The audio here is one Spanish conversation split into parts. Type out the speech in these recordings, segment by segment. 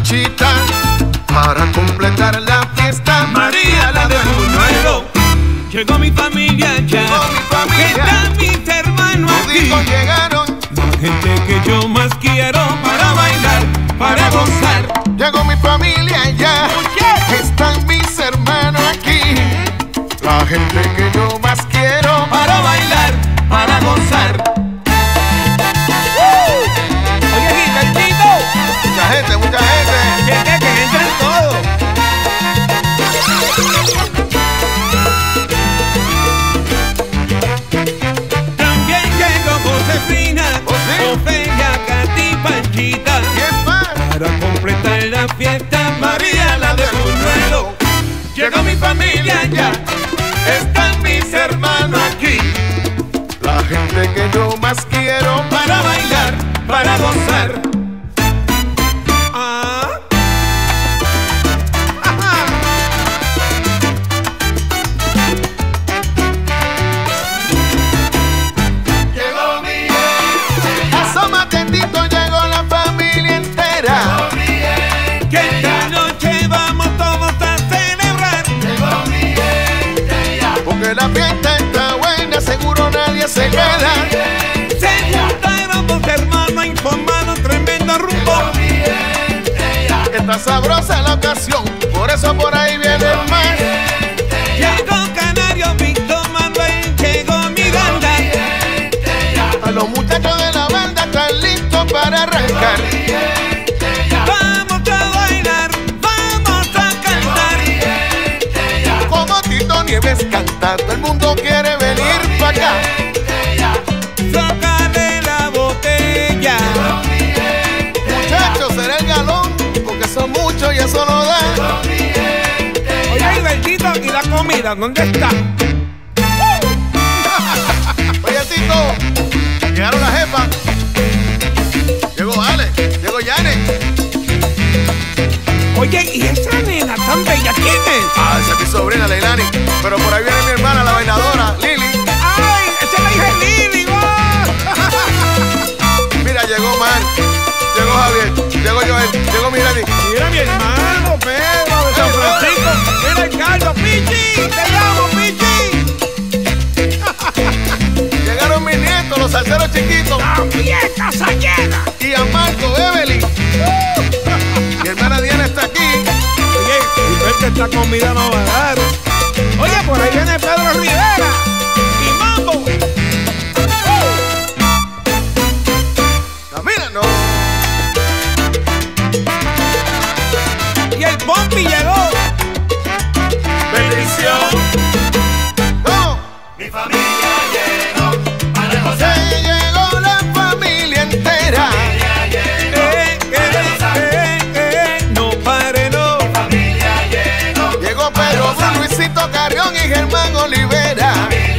Panchita, para completar la fiesta. María la del buñuelo. Llegó mi familia ya. Llegó mi familia. Están mis hermanos aquí. Toditos llegaron. La gente que yo más quiero para bailar, para gozar. Llegó mi familia ya. Están mis hermanos aquí. La gente que yo más quiero Para bailar, para gozar. Oye, Gilbertito. Mucha gente, mucha gente. Que entren todos. También llegó Josefina, Ofelia, Katy, Panchita. ¿Quién más? Para completar la fiesta, María la del buñuelo. Llegó mi familia ya. Están mis hermanos aquí. La gente que yo más quiero Para bailar, para gozar. llegó mi asoma tendito, llegó la familia entera. Que esta noche vamos todos a celebrar. Porque la fiesta está buena, seguro nadie se queda. Se juntaron dos hermanos informados, tremendo rumbo. Está sabrosa la ocasión, por eso por ahí viene el mar. Llegó Canario, Víctor Manuel, llegó Miranda. A los muchachos de la banda están listos para arrancar. Vamos a bailar, vamos a cantar. Como Tito Nieves canta, todo el mundo quiere venir para acá. Sácale la botella. Muchachos, será el galón, porque son muchos y eso no da. Oye, Gilbertito, ¿y la comida dónde está? Oye, Tito, llegaron las jefas. Llegó Ale, llegó Yane. Oye, ¿y esa nena tan bella quién es? Ah, esa es mi sobrina Leilani. Pero por ahí viene mi hermana, la bailadora, Lili. ¡Ay, esa es la hija de Lili! Mira, llegó Mar, llegó Javier, llegó Joel, llegó Mirani. Mira mi hermano Pedro de San Francisco. Mira el Carlos, Pichi, te llamo Pichi. Llegaron mis nietos, los salseros chiquitos. La fiesta se llena. Y a Marco, Evelyn. Mi hermana Diana está aquí. Oye, Gilberto, esta comida no va a dar. Oye, por ahí viene Pedro Rivera y Mambo. Camina, no. Y el Pompi llegó. Bendición. No. Mi familia llegó para gozar. Se llegó la familia entera. No pare, no. Mi familia llegó. Llegó Pedro, Luisito Carrión y Germán Olivera.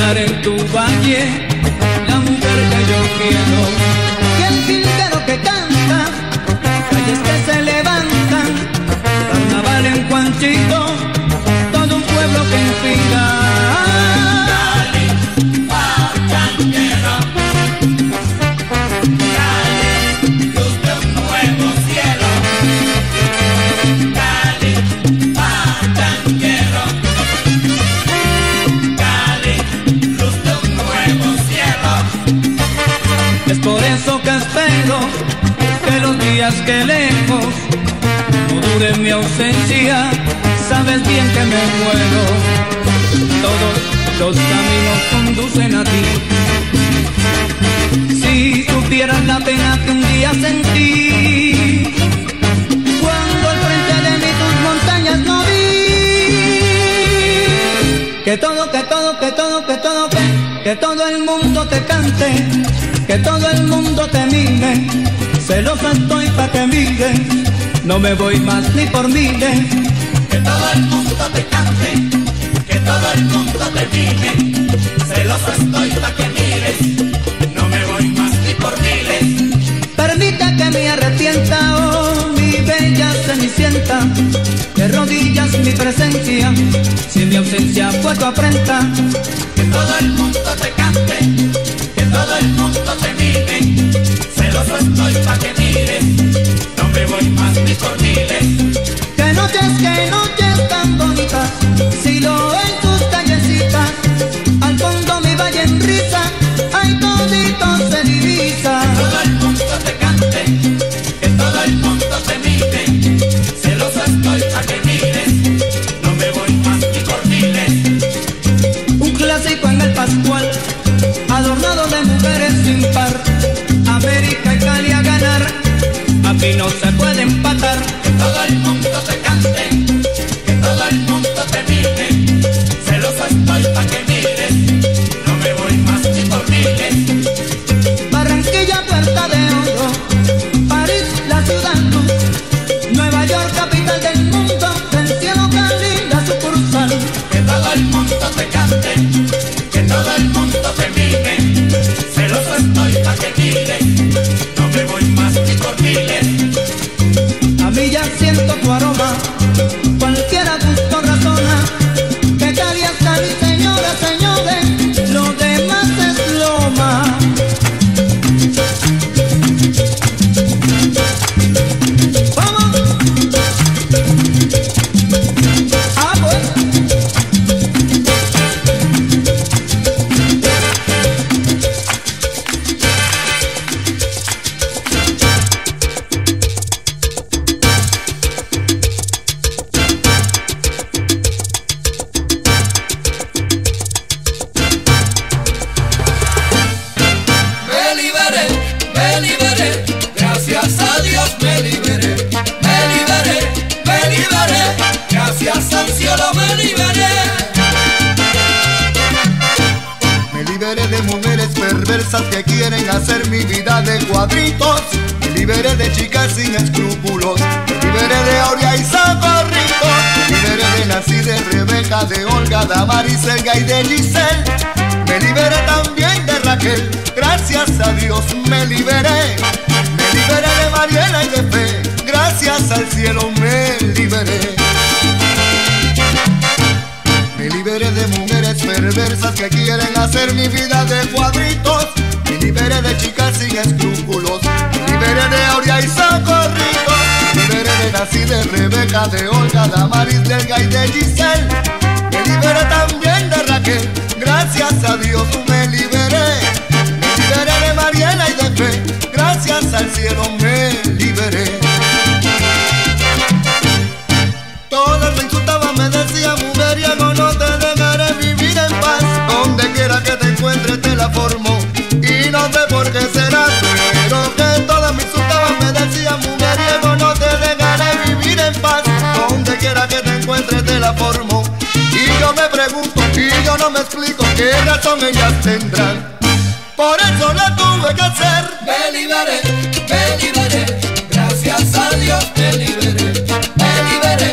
encontrar en tu valle la mujer que yo quiero. Y el jilguero que canta, calles que se levantan, carnaval en Juanchito, todo un pueblo que inspira. Cali, pachanguero, Cali, luz de un nuevo cielo. Cali, pachanguero, Cali, luz de un nuevo cielo. Es por eso que espero que los días que lejos no dure mi ausencia. Sabes bien que me muero, todos los caminos conducen a ti. Si supieras la pena que un día sentí, cuando al frente de mí tus montañas no vi. Que todo el mundo te cante, que todo el mundo te mire. Celoso estoy pa' que mires, no me voy más ni por miles. Que todo el mundo te cante, que todo el mundo te mire. Celoso estoy pa' que mires, no me voy más ni por miles. Permite que me arrepienta, oh mi bella cenicienta, de rodillas mi presencia, si mi ausencia fue tu afrenta. Que todo el mundo te cante, que todo el mundo te mire. Celoso estoy pa' que mires, no me voy más ni por miles. Que noches tan bonitas, silo en tus callecitas, al fondo mi valle en risa, ay todito se divisa. Que todo el mundo te cante, que todo el mundo te mire. Celoso estoy pa' que mires, no me voy más ni por miles. Un clásico en el Pascual, adornado de mujeres sin par, América y Cali a ganar, aquí no se puede empatar. Que todo el mundo te cante, que todo el mundo te mire. Celoso estoy pa' que mires, no me voy más ni por miles. Barranquilla, Puerta de Oro, París, la ciudad luz, Nueva York, capital del mundo, del cielo Cali, la sucursal. Que todo el mundo te cante, que todo el mundo te mire. Celoso estoy pa' que mires, no me voy más ni por miles. A mí ya siento tu aroma, cualquiera gusto razona, que Cali es Cali, señora, señores, lo demás es loma. ¡Vamos! ¡Ah, pues! Me liberé, gracias a Dios me liberé. Me liberé, gracias al cielo me liberé. Me liberé de mujeres perversas que quieren hacer mi vida de cuadritos. Me liberé de chicas sin escrúpulos. Me liberé de Aurea y Socorrito. Me liberé de Nancy, de Rebeca, de Olga, de Amaris, Elga y de Giselle. Me liberé también de Raquel, gracias a Dios me liberé. Me liberé de Mariela y de Fe, gracias al cielo me liberé. Me liberé de mujeres perversas que quieren hacer mi vida de cuadritos. Me liberé de chicas sin escrúpulos. Me liberé de Aurea y Socorrito. Me liberé de Nancy, de Rebeca, de Olga, de Amaris, de Elga y de Giselle. Me liberé también de Raquel, gracias a Dios me liberé. Me liberé de Mariela y de Fe, gracias al cielo me liberé. Todas me insultaban, me decían mujeriego, no te dejaré vivir en paz. Donde quiera que te encuentres te la formo, y no sé por qué será, pero que todas me insultaban, me decían mujeriego, no te dejaré vivir en paz. Donde quiera que te encuentres te la formo. Y yo me pregunto, y yo no me explico qué razón ellas tendrán. Por eso la tuve que hacer. Me liberé, gracias a Dios me liberé.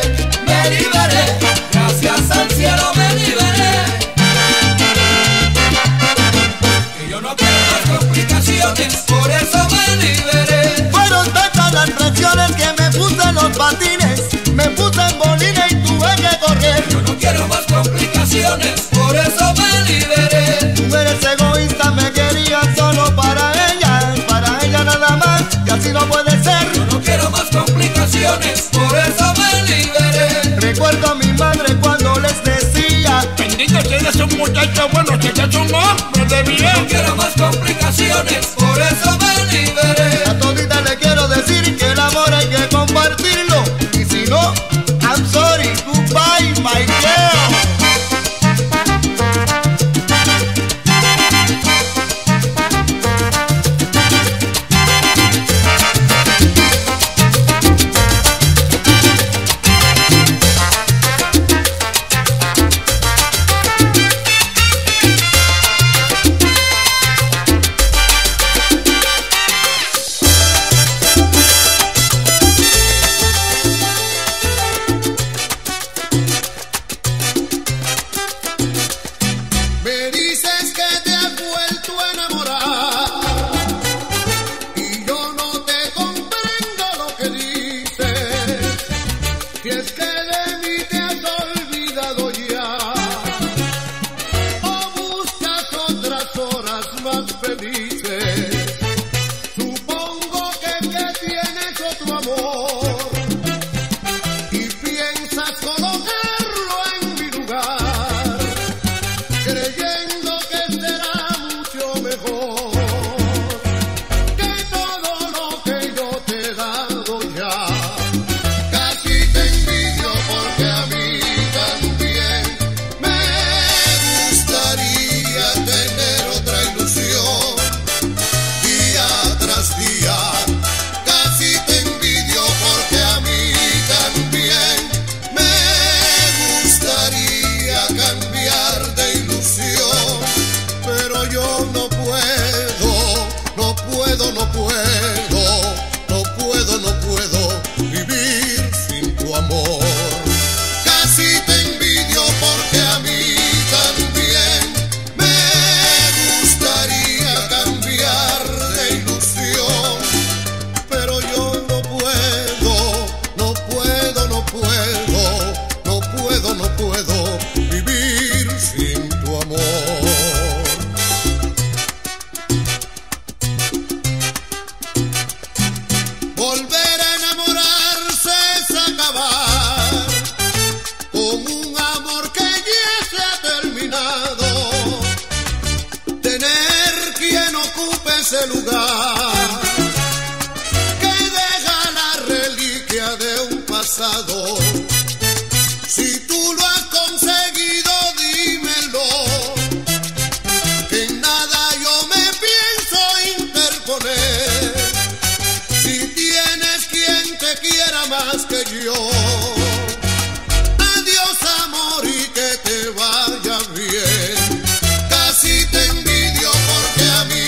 Me liberé, gracias al cielo me liberé. No quiero más complicaciones, por eso me liberé. Mujeres egoístas me querían solo para ella nada más, y así no puede ser. Yo no quiero más complicaciones, por eso me liberé. Recuerdo a mi madre cuando les decía: bendito sea ese muchacho bueno, que ya es un hombre de bien. No quiero más complicaciones, por eso me liberé. A todita le quiero decir que el amor hay que compartirlo, y si no, I'm sorry, goodbye, my girl. Ese lugar que deja la reliquia de un pasado. Si tú lo has conseguido, dímelo, que en nada yo me pienso interponer. Si tienes quien te quiera más que yo, adiós amor y que te vaya bien. Casi te envidio porque a mí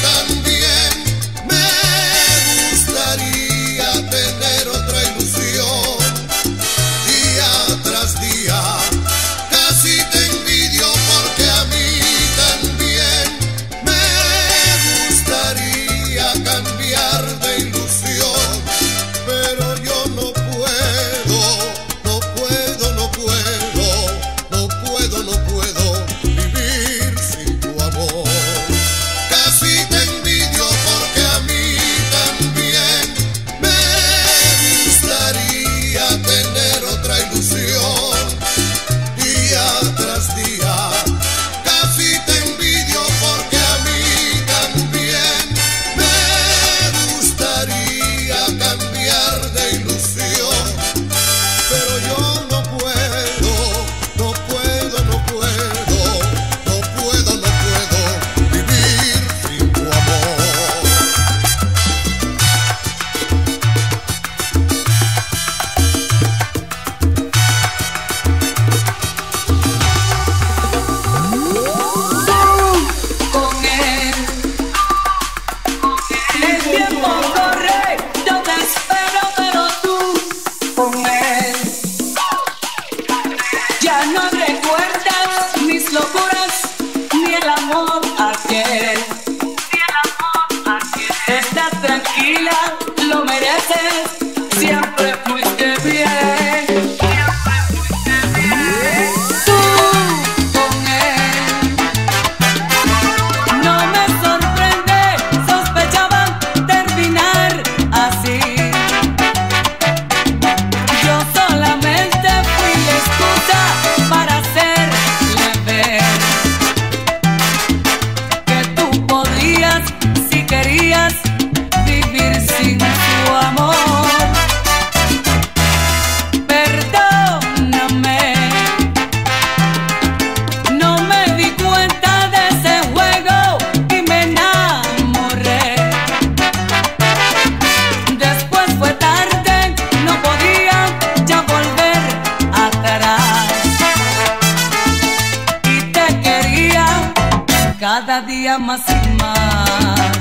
tener otra ilusión día tras día. Casi te envidio porque a mí también me gustaría cambiar de ilusión, pero yo no puedo, no puedo, no puedo, no puedo, no puedo vivir sin tu amor. Casi te envidio porque a mí también tener otra ilusión día tras día. Casi te envidio porque a mí también me gustaría cambiar de ilusión, pero yo no puedo, no puedo, no puedo, no puedo, no puedo vivir sin tu amor. Estás tranquila, lo mereces, siempre fuiste bien. Siempre fuiste bien. cada día más y más.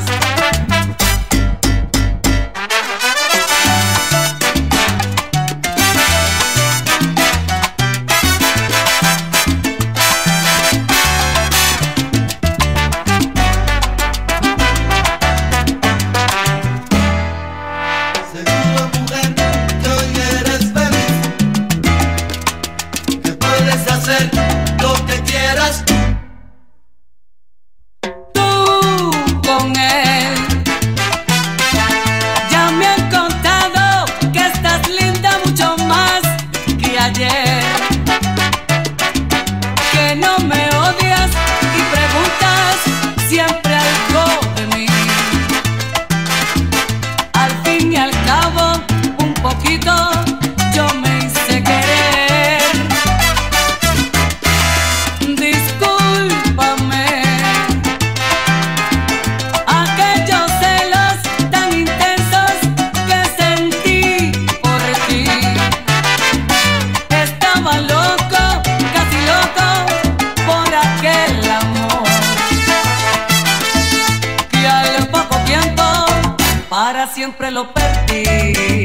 Siempre lo perdí.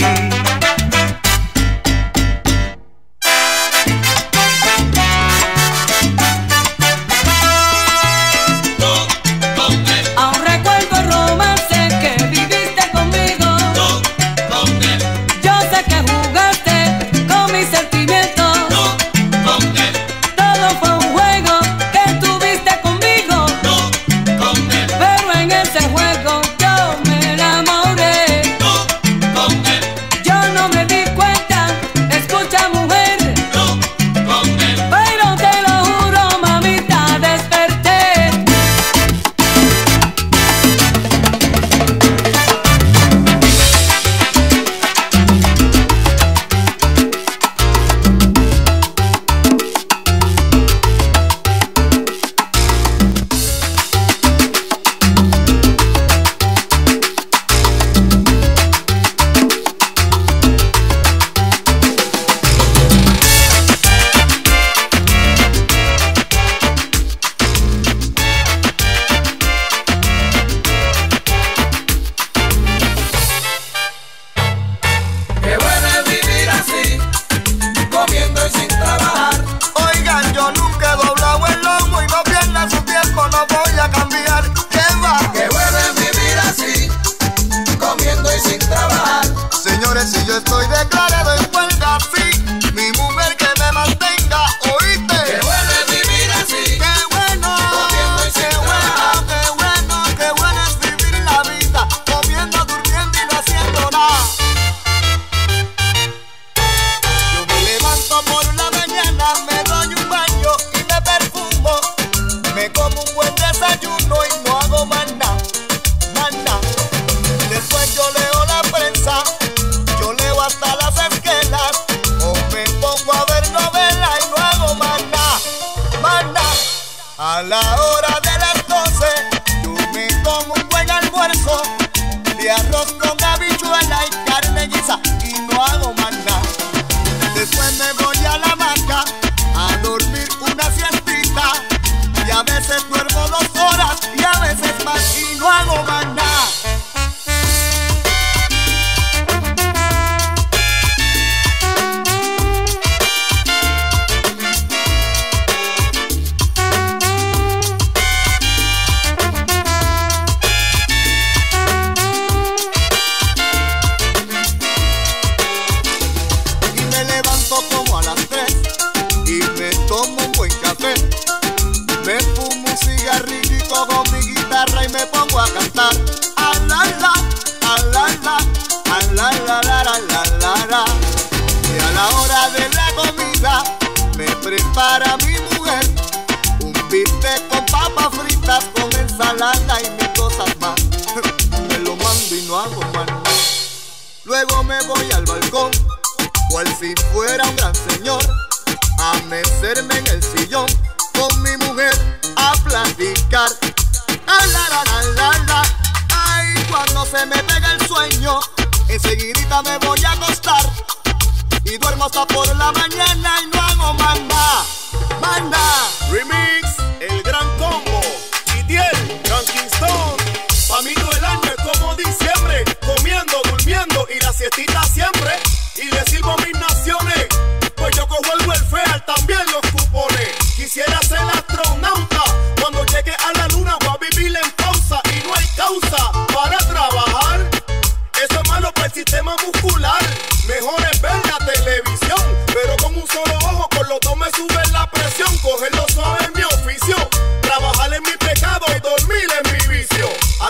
Aún recuerdo el romance que viviste conmigo. Yo sé que jugaste con mis sentimientos. Todo fue un juego que tuviste conmigo. Pero en ese juego yo me enamoré. Yo no me di cuenta, escucha mujer, pero te lo juro, mamita, desperté. Qué bueno es vivir así, comiendo y sin trabajar. Oigan, yo nunca he doblado el lomo y no pierda su tiempo, no voy a cambiar. ¿Qué va? Qué bueno es vivir así, comiendo y sin trabajar. Señores, si yo estoy declarado en huelga, sí, mi mujer que me mantenga, ¿oíste? Qué bueno es vivir así, ¡Qué bueno! comiendo y sin trabajar. ¡Qué bueno es vivir la vida! Comiendo, durmiendo y no haciendo nada. Yo me levanto por la mañana, me doy un baño y me perfumo. Me como un buen desayuno y no hago más nada, más nada. Después yo leo la prensa, yo leo hasta las esquelas, o me pongo a ver novela y no hago más nada, más nada. A la hora de las 12, yo me como un buen almuerzo de arroz con habichuela y carne guisa y no hago más nada. Después me voy a la hamaca a dormir una siestita y a veces duermo 2 horas y a veces más y no hago más nada. Y me levanto como a las 3 y me tomo un buen café. Me fumo un cigarrillo y cojo mi guitarra y me pongo a cantar. A la la, a la la, a la la la la la la la. Y a la hora de la comida me prepara mi mujer un bistec con papas fritas con ensalada y mil cosas más. Me lo mando y no hago más nada. Luego me voy al balcón, cual si fuera un gran señor, a mecerme en el sillón con mi mujer a platicar. La la la la la. Ay, cuando se me pega el sueño, enseguidita me voy a acostar y duermo hasta por la mañana y no hago más nada, más nada. Remix, el gran combo. Y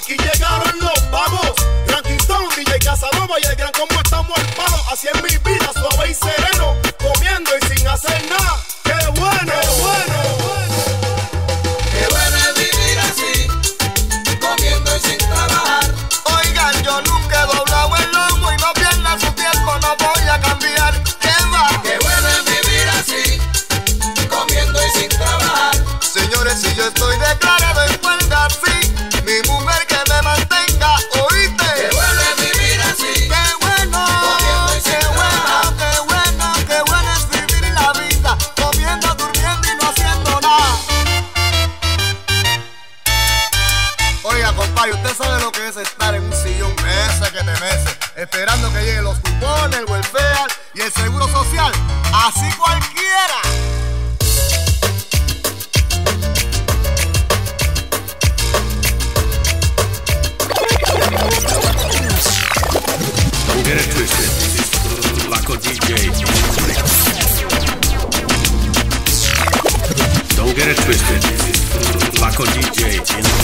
Aquí llegaron los vagos, Ranquitón, DJ Casanova y el gran como estamos al palo. Así es mi vida, suave y sereno, comiendo y sin hacer nada. ¡Qué bueno, qué bueno! Qué bueno es vivir así, comiendo y sin trabajar. Oigan, yo nunca he doblado el lomo y no pierda su tiempo, no voy a cambiar. ¿Qué va? Qué bueno es vivir así, comiendo y sin trabajar. Señores, si yo estoy declarado en huelga, sí, mi mujer que me mantenga, ¿oíste? Qué bueno es vivir así, ¡Qué bueno! comiendo y sin ¡Qué bueno, trabajar. qué bueno, qué bueno es vivir la vida! Comiendo, durmiendo y no haciendo nada. Oiga, compadre, usted sabe lo que es estar en un sillón meses que te meses, esperando que lleguen los cupones, el welfare y el seguro social. Así cualquiera. Don't get it twisted. This is Laco DJ. Don't get it twisted. This is Laco DJ.